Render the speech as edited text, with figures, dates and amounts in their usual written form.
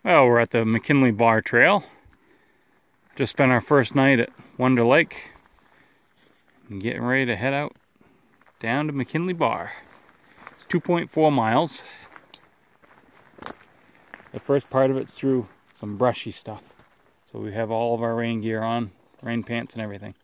Well, we're at the McKinley Bar Trail. Just spent our first night at Wonder Lake. And getting ready to head out down to McKinley Bar. It's 2.4 miles. The first part of it's through some brushy stuff. So we have all of our rain gear on, rain pants and everything.